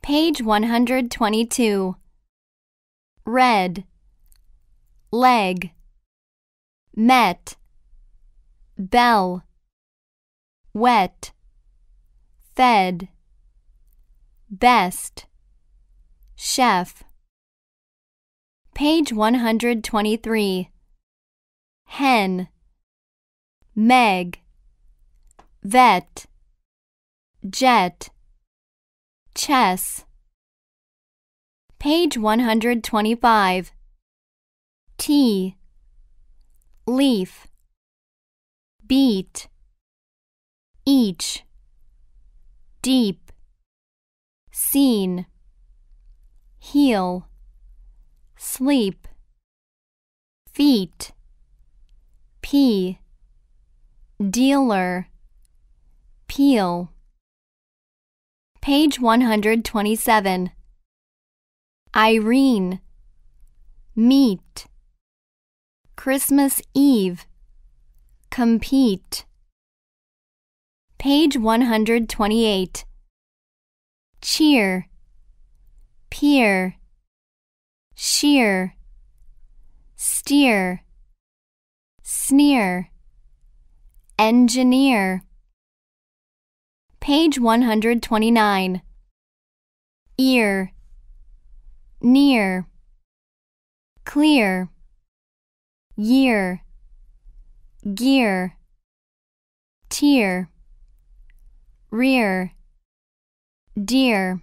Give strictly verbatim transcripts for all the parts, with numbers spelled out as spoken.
Page one hundred twenty-two. Red, leg, met, bell, wet, fed, best, chef. Page one hundred twenty-three. Hen, meg, vet, jet, chess. Page one hundred twenty-five. Tea, leaf, beat, each, deep, seen, heel, sleep, feet, pea, dealer, peel. Page one hundred twenty-seven. Irene, meet, Christmas Eve, compete. Page one hundred twenty-eight. Cheer, peer, shear, steer, sneer, engineer. Page one hundred twenty-nine. Ear, near, clear, year, gear, tear, rear, dear.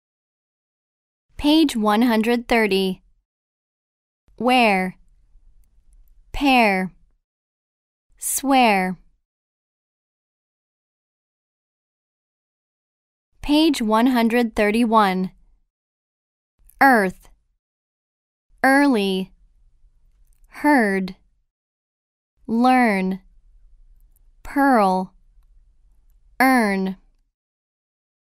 Page one hundred thirty. Wear, pair, swear. Page one hundred thirty-one. Earth, early, heard, learn, pearl, earn.